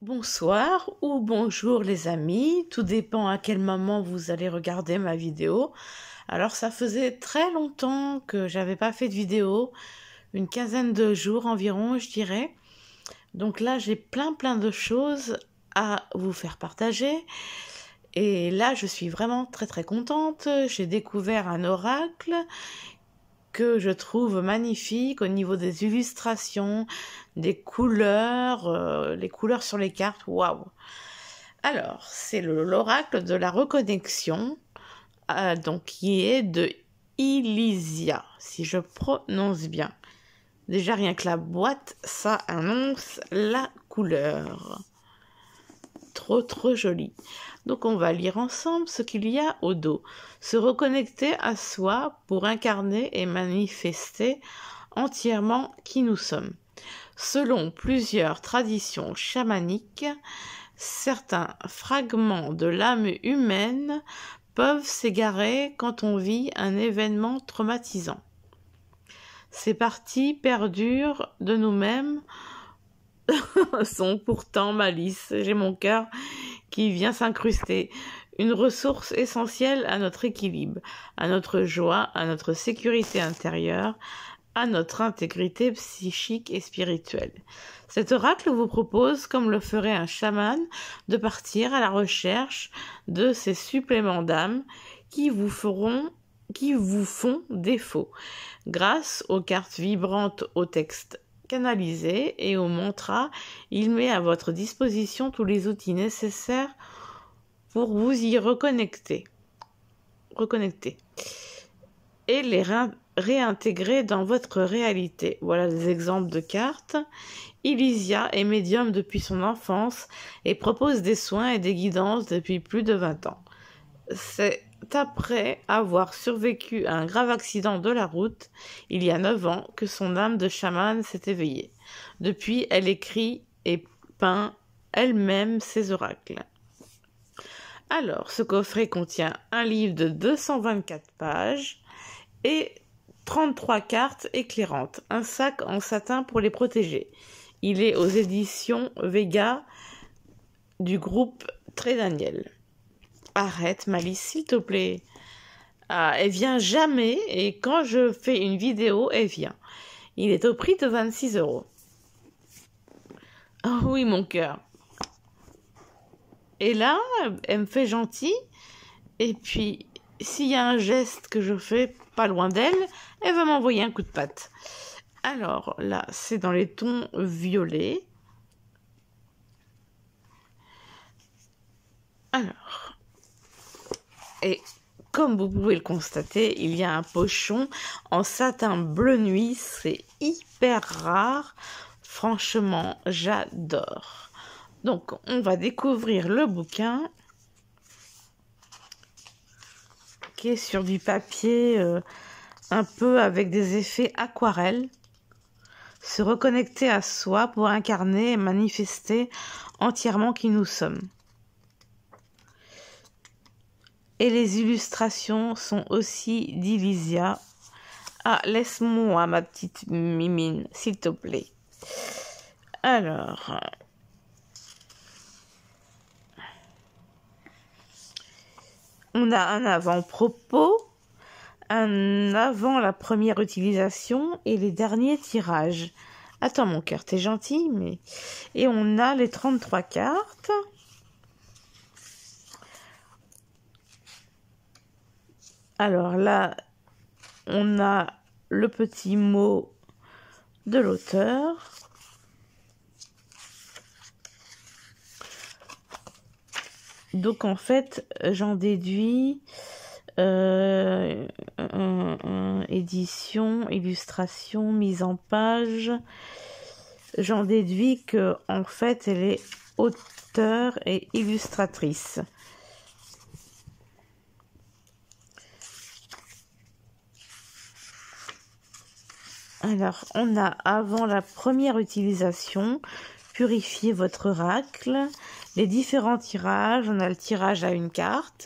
Bonsoir ou bonjour les amis, tout dépend à quel moment vous allez regarder ma vidéo. Alors ça faisait très longtemps que j'avais pas fait de vidéo, une quinzaine de jours environ je dirais. Donc là j'ai plein de choses à vous faire partager. Et là je suis vraiment très contente, j'ai découvert un oracle que je trouve magnifique au niveau des illustrations, des couleurs, les couleurs sur les cartes, waouh! Alors, c'est l'oracle de la reconnexion, donc qui est de Ilysia, si je prononce bien. Déjà, rien que la boîte, ça annonce la couleur. Trop joli. Donc on va lire ensemble ce qu'il y a au dos. Se reconnecter à soi pour incarner et manifester entièrement qui nous sommes. Selon plusieurs traditions chamaniques, certains fragments de l'âme humaine peuvent s'égarer quand on vit un événement traumatisant. Ces parties perdures de nous-mêmes sont pourtant ma lisse. J'ai mon cœur qui vient s'incruster. Une ressource essentielle à notre équilibre, à notre joie, à notre sécurité intérieure, à notre intégrité psychique et spirituelle. Cet oracle vous propose, comme le ferait un chaman, de partir à la recherche de ces suppléments d'âme qui vous font défaut, grâce aux cartes vibrantes, au texte canalisé et au mantra. Il met à votre disposition tous les outils nécessaires pour vous y reconnecter et les réintégrer dans votre réalité. Voilà des exemples de cartes. Ilysia est médium depuis son enfance et propose des soins et des guidances depuis plus de 20 ans. C'est après avoir survécu à un grave accident de la route, il y a 9 ans, que son âme de chamane s'est éveillée. Depuis, elle écrit et peint elle-même ses oracles. Alors, ce coffret contient un livre de 224 pages et 33 cartes éclairantes, un sac en satin pour les protéger. Il est aux éditions Vega du groupe Très Daniel. Arrête, Malice, s'il te plaît. Ah, elle vient jamais et quand je fais une vidéo, elle vient. Il est au prix de 26 €. Oh oui, mon cœur. Et là, elle me fait gentil. Et puis, s'il y a un geste que je fais pas loin d'elle, elle va m'envoyer un coup de patte. Alors là, c'est dans les tons violets. Alors, et comme vous pouvez le constater, il y a un pochon en satin bleu nuit. C'est hyper rare. Franchement, j'adore. Donc, on va découvrir le bouquin qui est sur du papier un peu avec des effets aquarelles. Se reconnecter à soi pour incarner et manifester entièrement qui nous sommes. Et les illustrations sont aussi d'Ilysia. Ah, laisse-moi ma petite mimine, s'il te plaît. Alors, on a un avant-propos, un avant la première utilisation et les derniers tirages. Attends mon cœur, t'es gentil, mais... Et on a les 33 cartes. Alors là, on a le petit mot de l'auteur. Donc en fait, j'en déduis édition, illustration, mise en page. J'en déduis que en fait, elle est auteure et illustratrice. Alors, on a avant la première utilisation, purifier votre oracle, les différents tirages. On a le tirage à une carte.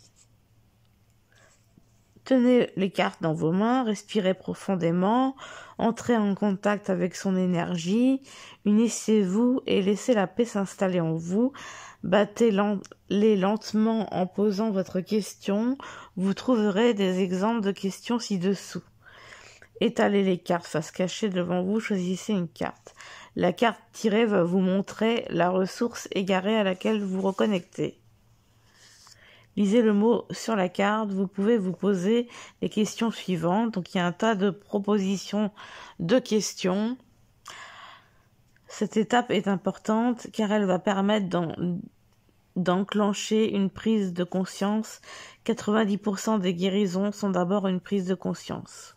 Tenez les cartes dans vos mains, respirez profondément Entrez en contact avec son énergie, unissez-vous et laissez la paix s'installer en vous. Battez-les lentement en posant votre question. Vous trouverez des exemples de questions ci-dessous. Étalez les cartes face cachée devant vous, choisissez une carte. La carte tirée va vous montrer la ressource égarée à laquelle vous reconnectez. Lisez le mot sur la carte, vous pouvez vous poser les questions suivantes. Donc il y a un tas de propositions de questions. Cette étape est importante car elle va permettre d'enclencher une prise de conscience. 90% des guérisons sont d'abord une prise de conscience.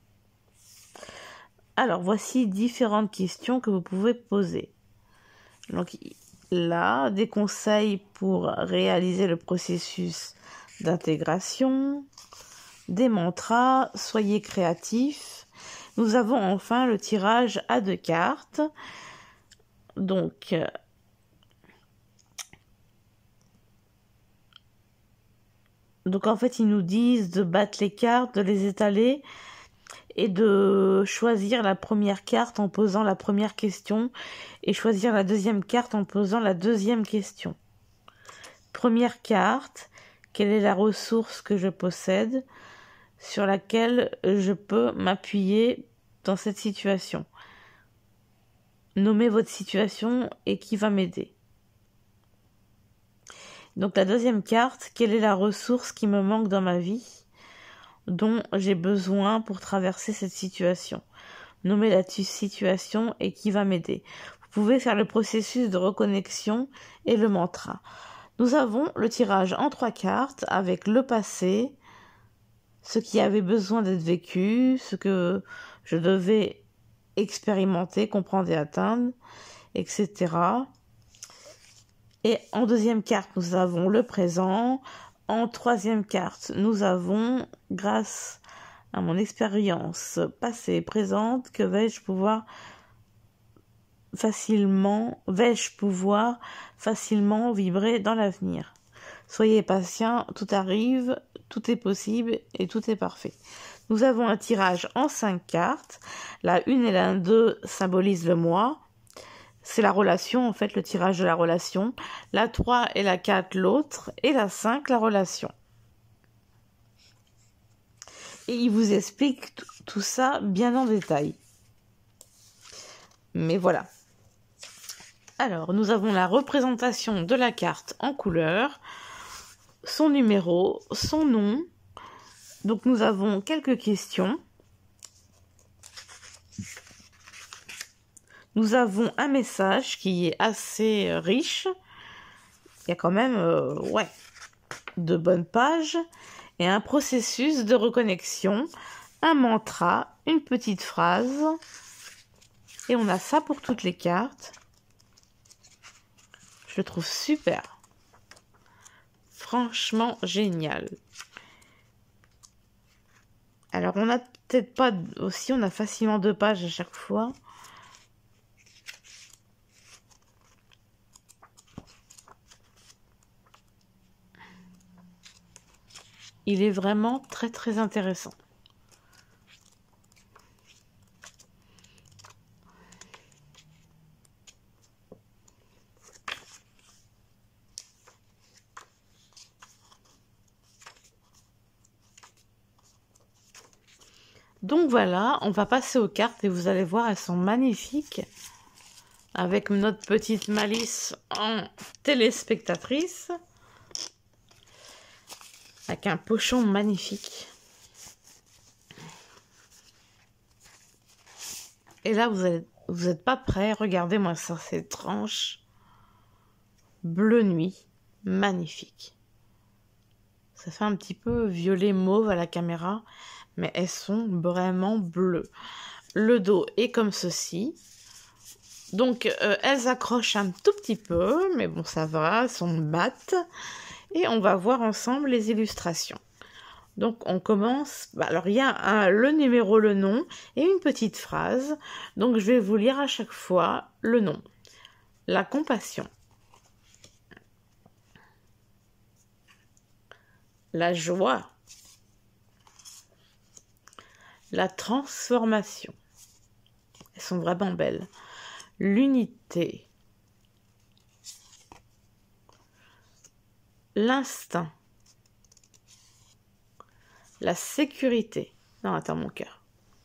Alors, voici différentes questions que vous pouvez poser. Donc là, des conseils pour réaliser le processus d'intégration, des mantras, soyez créatifs. Nous avons enfin le tirage à 2 cartes. Donc, en fait, ils nous disent de battre les cartes, de les étaler et de choisir la première carte en posant la première question et choisir la deuxième carte en posant la deuxième question. Première carte, quelle est la ressource que je possède sur laquelle je peux m'appuyer dans cette situation? Nommez votre situation et qui va m'aider. Donc la deuxième carte, quelle est la ressource qui me manque dans ma vie, dont j'ai besoin pour traverser cette situation. Nommez la situation et qui va m'aider. Vous pouvez faire le processus de reconnexion et le mantra. Nous avons le tirage en 3 cartes avec le passé, ce qui avait besoin d'être vécu, ce que je devais expérimenter, comprendre et atteindre, etc. Et en deuxième carte, nous avons le présent. En troisième carte, nous avons, grâce à mon expérience passée et présente, que vais-je pouvoir facilement vibrer dans l'avenir. Soyez patient, tout arrive, tout est possible et tout est parfait. Nous avons un tirage en 5 cartes. La 1 et la 2 symbolisent le moi. C'est la relation, en fait, le tirage de la relation. La 3 et la 4, l'autre. Et la 5, la relation. Et il vous explique tout ça bien en détail. Mais voilà. Alors, nous avons la représentation de la carte en couleur, son numéro, son nom. Donc, nous avons quelques questions. Nous avons un message qui est assez riche. Il y a quand même, de bonnes pages. Et un processus de reconnexion, un mantra, une petite phrase. Et on a ça pour toutes les cartes. Je le trouve super. Franchement génial. Alors on a peut-être pas aussi, on a facilement 2 pages à chaque fois. Il est vraiment très très intéressant. Donc voilà, on va passer aux cartes et vous allez voir, elles sont magnifiques. Avec notre petite Malice en téléspectatrice. Avec un pochon magnifique. Et là, vous êtes pas prêts. Regardez-moi ça, ces tranches bleu nuit. Magnifique. Ça fait un petit peu violet mauve à la caméra, mais elles sont vraiment bleues. Le dos est comme ceci. Donc, elles accrochent un tout petit peu, mais bon, ça va, elles sont mates. Et on va voir ensemble les illustrations. Donc, on commence... alors, il y a le numéro, le nom et une petite phrase. Donc, je vais vous lire à chaque fois le nom. La compassion. La joie. La transformation. Elles sont vraiment belles. L'unité. L'instinct. La sécurité. Non, attends, mon cœur.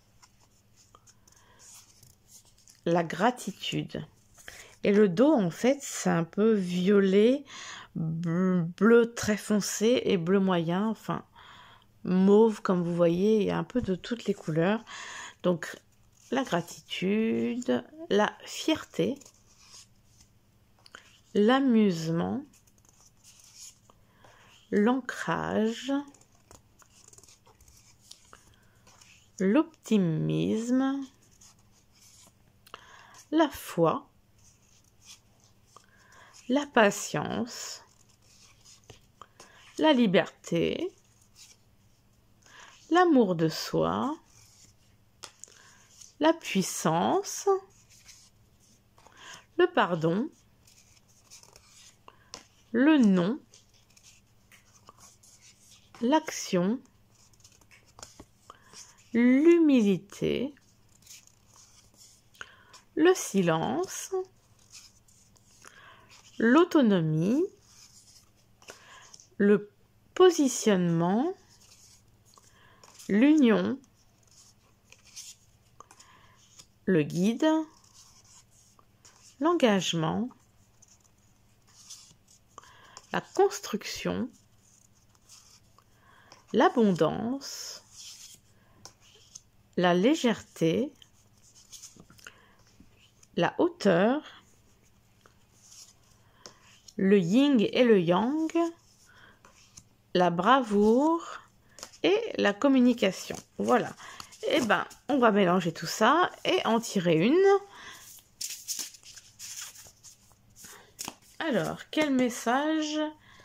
La gratitude. Et le dos, en fait, c'est un peu violet, bleu très foncé et bleu moyen, enfin, mauve, comme vous voyez, il y a un peu de toutes les couleurs. Donc, la gratitude, la fierté, l'amusement, l'ancrage, l'optimisme, la foi, la patience, la liberté, l'amour de soi, la puissance, le pardon, le non, l'action, l'humilité, le silence, l'autonomie, le positionnement, l'union, le guide, l'engagement, la construction, l'abondance, la légèreté, la hauteur, le yin et le yang, la bravoure et la communication. Voilà. Et ben, on va mélanger tout ça et en tirer une. Alors, quel message?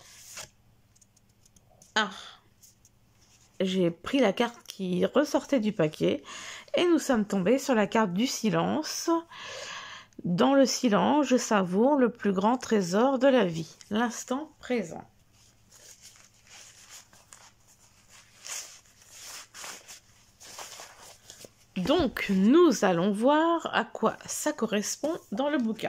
Ah, j'ai pris la carte qui ressortait du paquet et nous sommes tombés sur la carte du silence. Dans le silence, je savoure le plus grand trésor de la vie, l'instant présent. Donc, nous allons voir à quoi ça correspond dans le bouquin.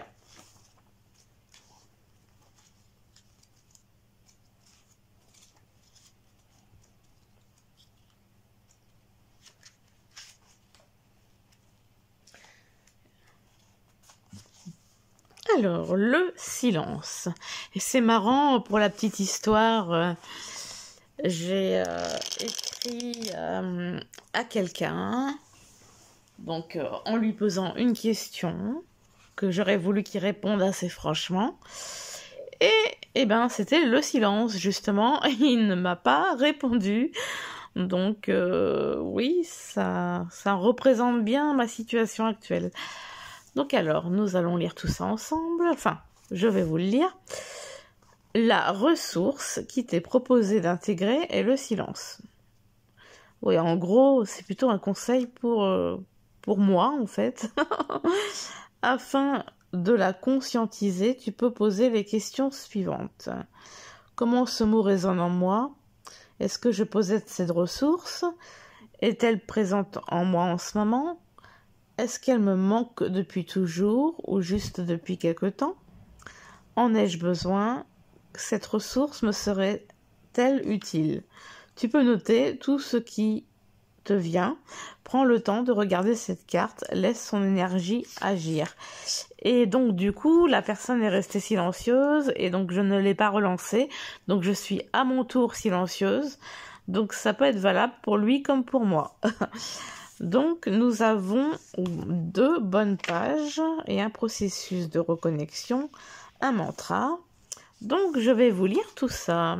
Alors, le silence. Et c'est marrant, pour la petite histoire, j'ai écrit à quelqu'un, donc en lui posant une question, que j'aurais voulu qu'il réponde assez franchement. Et ben, c'était le silence, justement. Il ne m'a pas répondu. Donc, oui, ça représente bien ma situation actuelle. Donc alors, nous allons lire tout ça ensemble. Enfin, je vais vous le lire. La ressource qui t'est proposée d'intégrer est le silence. Oui, en gros, c'est plutôt un conseil pour moi, en fait. Afin de la conscientiser, tu peux poser les questions suivantes. Comment ce mot résonne en moi? Est-ce que je possède cette ressource? Est-elle présente en moi en ce moment? Est-ce qu'elle me manque depuis toujours ou juste depuis quelque temps? En ai-je besoin? Cette ressource me serait-elle utile? Tu peux noter tout ce qui te vient. Prends le temps de regarder cette carte. Laisse son énergie agir. Et donc, du coup, la personne est restée silencieuse et donc je ne l'ai pas relancée. Donc, je suis à mon tour silencieuse. Donc, ça peut être valable pour lui comme pour moi. Donc, nous avons 2 bonnes pages et un processus de reconnexion, un mantra. Donc, je vais vous lire tout ça.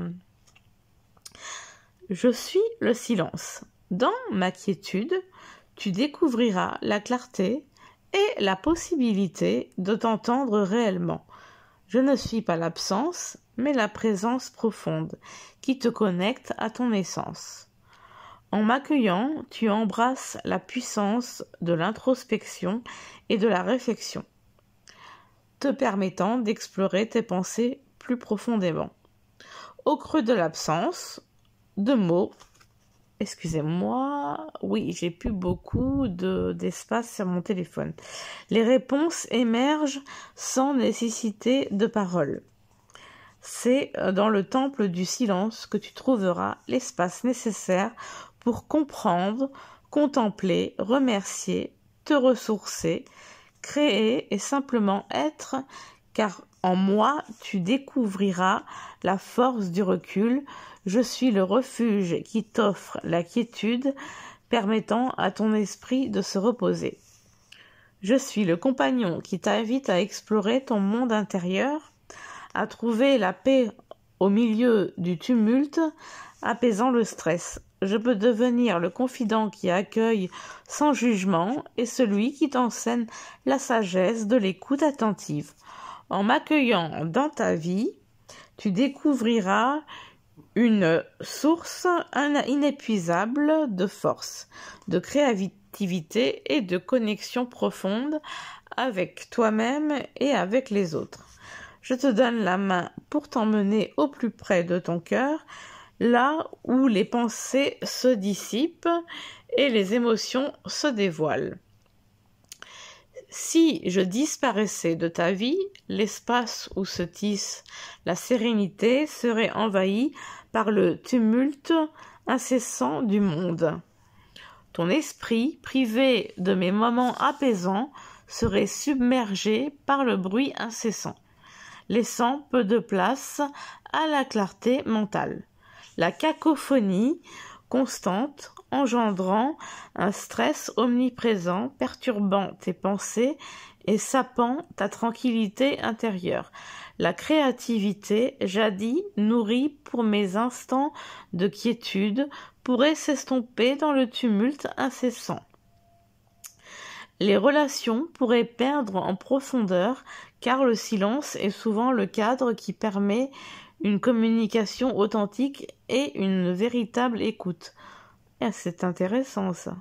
Je suis le silence. Dans ma quiétude, tu découvriras la clarté et la possibilité de t'entendre réellement. Je ne suis pas l'absence, mais la présence profonde qui te connecte à ton essence. En m'accueillant, tu embrasses la puissance de l'introspection et de la réflexion, te permettant d'explorer tes pensées plus profondément. Au creux de l'absence de mots, Excusez-moi, oui, j'ai plus beaucoup d'espace sur mon téléphone. Les réponses émergent sans nécessité de parole. C'est dans le temple du silence que tu trouveras l'espace nécessaire pour comprendre, contempler, remercier, te ressourcer, créer et simplement être, car en moi tu découvriras la force du recul. Je suis le refuge qui t'offre la quiétude, permettant à ton esprit de se reposer. Je suis le compagnon qui t'invite à explorer ton monde intérieur, à trouver la paix au milieu du tumulte, apaisant le stress. Je peux devenir le confident qui accueille sans jugement et celui qui t'enseigne la sagesse de l'écoute attentive. En m'accueillant dans ta vie, tu découvriras une source inépuisable de force, de créativité et de connexion profonde avec toi-même et avec les autres. Je te donne la main pour t'emmener au plus près de ton cœur, là où les pensées se dissipent et les émotions se dévoilent. Si je disparaissais de ta vie, l'espace où se tisse la sérénité serait envahi par le tumulte incessant du monde. Ton esprit, privé de mes moments apaisants, serait submergé par le bruit incessant, laissant peu de place à la clarté mentale. La cacophonie constante, engendrant un stress omniprésent, perturbant tes pensées et sapant ta tranquillité intérieure. La créativité, jadis nourrie pour mes instants de quiétude, pourrait s'estomper dans le tumulte incessant. Les relations pourraient perdre en profondeur, car le silence est souvent le cadre qui permet une communication authentique et une véritable écoute. Et c'est intéressant ça.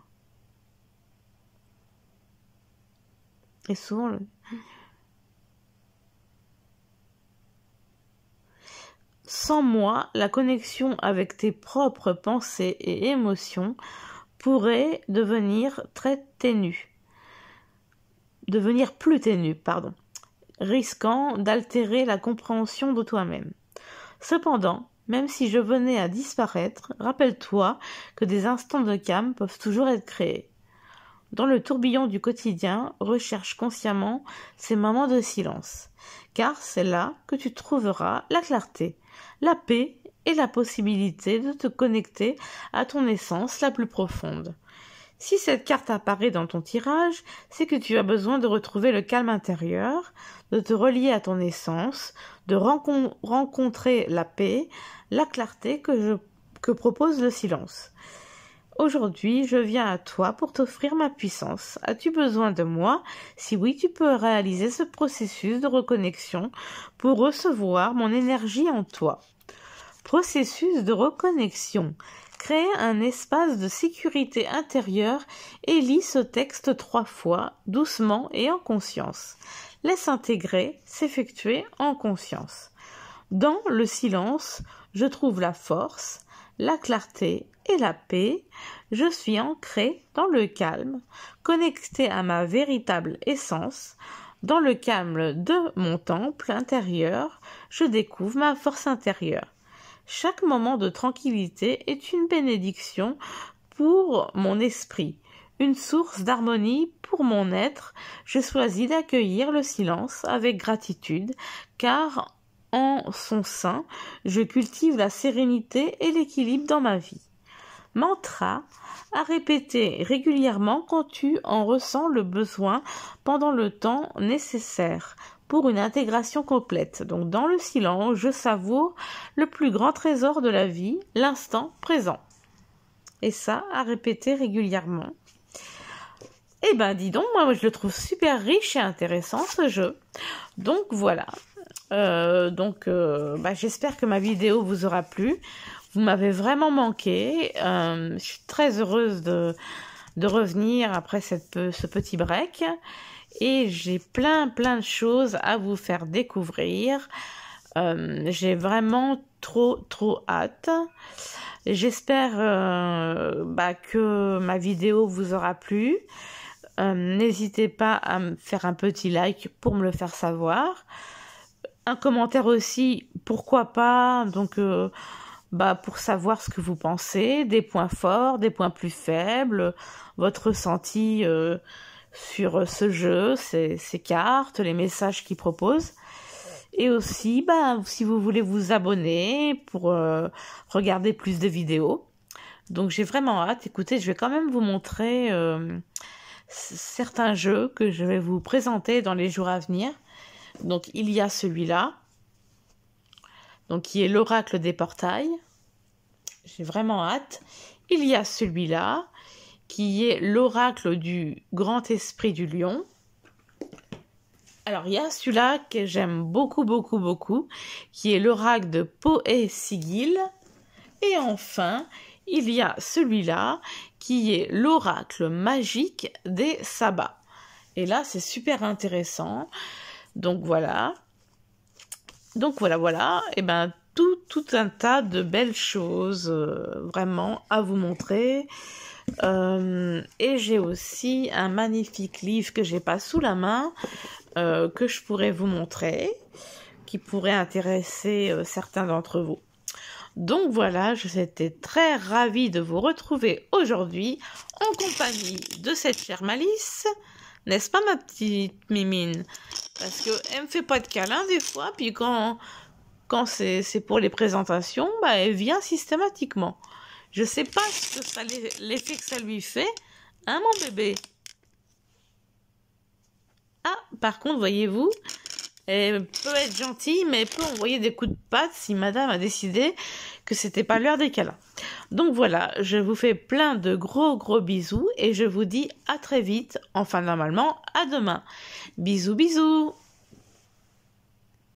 Et souvent Sans moi, la connexion avec tes propres pensées et émotions pourrait devenir plus ténue, risquant d'altérer la compréhension de toi-même. Cependant, même si je venais à disparaître, rappelle-toi que des instants de calme peuvent toujours être créés. Dans le tourbillon du quotidien, recherche consciemment ces moments de silence, car c'est là que tu trouveras la clarté, la paix et la possibilité de te connecter à ton essence la plus profonde. Si cette carte apparaît dans ton tirage, c'est que tu as besoin de retrouver le calme intérieur, de te relier à ton essence, de rencontrer la paix, la clarté que propose le silence. Aujourd'hui, je viens à toi pour t'offrir ma puissance. As-tu besoin de moi? Si oui, tu peux réaliser ce processus de reconnexion pour recevoir mon énergie en toi. Processus de reconnexion. Crée un espace de sécurité intérieure et lis ce texte 3 fois, doucement et en conscience. Laisse intégrer, s'effectuer en conscience. Dans le silence, je trouve la force, la clarté et la paix. Je suis ancré dans le calme, connecté à ma véritable essence. Dans le calme de mon temple intérieur, je découvre ma force intérieure. Chaque moment de tranquillité est une bénédiction pour mon esprit, une source d'harmonie pour mon être. Je choisis d'accueillir le silence avec gratitude, car en son sein, je cultive la sérénité et l'équilibre dans ma vie. Mantra à répéter régulièrement quand tu en ressens le besoin pendant le temps nécessaire pour une intégration complète. Donc dans le silence, je savoure le plus grand trésor de la vie, l'instant présent. Et ça, à répéter régulièrement. Eh ben dis donc, moi je le trouve super riche et intéressant ce jeu. Donc voilà. J'espère que ma vidéo vous aura plu. Vous m'avez vraiment manqué. Je suis très heureuse de revenir après ce petit break. Et j'ai plein de choses à vous faire découvrir. J'ai vraiment trop hâte. J'espère que ma vidéo vous aura plu. N'hésitez pas à me faire un petit like pour me le faire savoir. Un commentaire aussi, pourquoi pas, donc pour savoir ce que vous pensez, des points forts, des points plus faibles, votre ressenti sur ce jeu, ces cartes, les messages qu'il propose. Et aussi, si vous voulez vous abonner pour regarder plus de vidéos. Donc j'ai vraiment hâte. Écoutez, je vais quand même vous montrer certains jeux que je vais vous présenter dans les jours à venir. Donc il y a celui-là, donc qui est l'oracle des portails. J'ai vraiment hâte. Il y a celui-là, qui est l'oracle du grand esprit du lion. Alors il y a celui-là que j'aime beaucoup, beaucoup, beaucoup, qui est l'oracle de Poe-Sigil. Et enfin, il y a celui-là, qui est l'oracle magique des sabbats. Et là, c'est super intéressant. Donc voilà. Et tout un tas de belles choses vraiment à vous montrer. Et j'ai aussi un magnifique livre que j'ai pas sous la main, que je pourrais vous montrer, qui pourrait intéresser certains d'entre vous. Donc voilà, j'étais très ravie de vous retrouver aujourd'hui en compagnie de cette chère Malice. N'est-ce pas, ma petite Mimine? Parce qu'elle me fait pas de câlin des fois, puis quand c'est pour les présentations, elle vient systématiquement. Je sais pas l'effet que ça lui fait, hein, mon bébé? Ah, par contre, voyez-vous, elle peut être gentille, mais elle peut envoyer des coups de patte si madame a décidé que c'était pas l'heure des câlins. Donc voilà, je vous fais plein de gros bisous et je vous dis à très vite, enfin normalement à demain. Bisous, bisous!